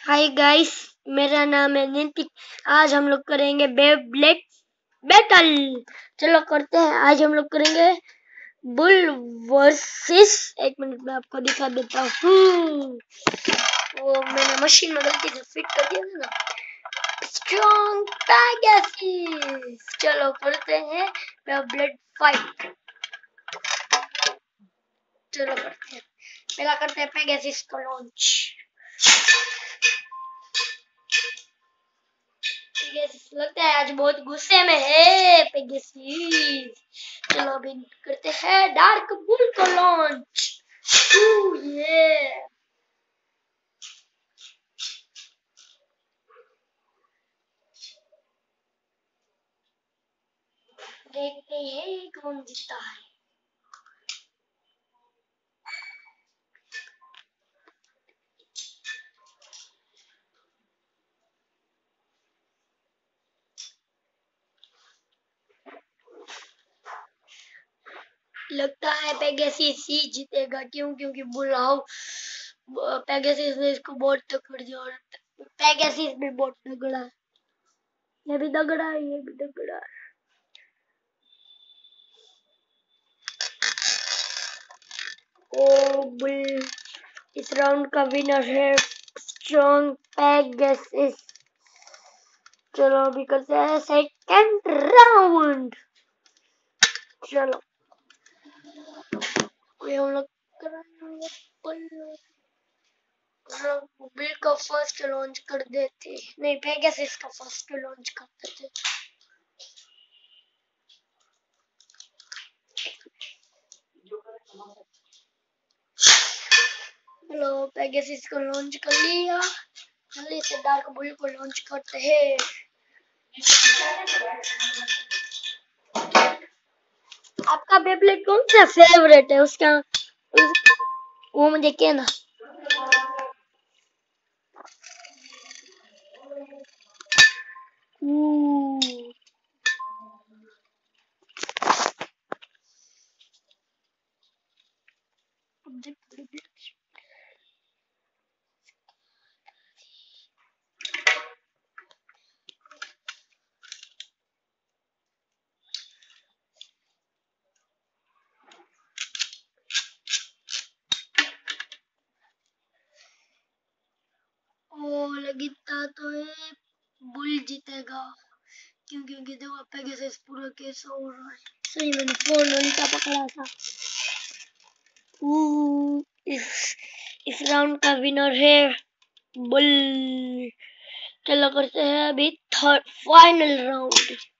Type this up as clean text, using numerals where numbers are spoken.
Hi guys, मेरा नाम है नितिक। आज हम लोग करेंगे बेब्लेड बैटल। चलो करते हैं। आज हम लोग करेंगे बुल वर्सेस। एक मिनट में आपको दिखा देता हूँ। वो मैंने मशीन में गलती से फिट कर दिया था ना। Strong Pegasus. चलो करते हैं बेब्लेड फाइट। चलो करते हैं। पहला करते हैं पैगासस को लॉन्च। लगता है आज बहुत गुस्से में है पेगासस। चलो अभी करते हैं डार्क बुल को लॉन्च। ये देखते हैं कौन जीतता है। लगता है पेगासस ही जीतेगा। क्योंकि बुलाओ पेगासस ने इसको बहुत टक्कर दिया और पेगासस भी बहुत तगड़ा है। ये भी तगड़ा है, ये भी तगड़ा है। ओ बुल इस राउंड का विनर है स्ट्रॉन्ग पेगासस। चलो अभी करते हैं सेकंड राउंड। चलो ये हम लोग करेंगे बिल का फर्स्ट लॉन्च कर देते। नहीं, पेगासस का फर्स्ट लॉन्च कर देते। हेलो, पेगासस को लॉन्च कर लिया। जल्दी से डार्क बुल को लॉन्च करते हैं। आपका बेब्लेड कौन सा फेवरेट है? वो मुझे कहना। लगता तो है बुल जीतेगा। क्योंकि देखो पेगासस पूरा कैसा हो रहा है। सही मैंने फोन उल्टा पकड़ा था। इस राउंड का विनर है बुल। चलो करते हैं अभी थर्ड फाइनल राउंड।